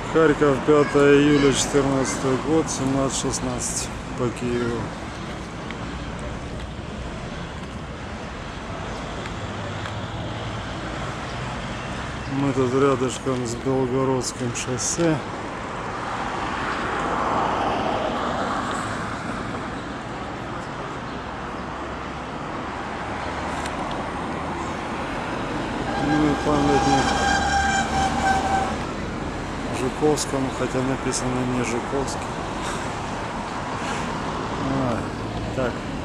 Харьков, 5 июля 2014 год, 17:16 по Киеву. Мы тут рядышком с Белгородским шоссе. Ну и памятник Жуковскому, хотя написано не Жуковский. Так.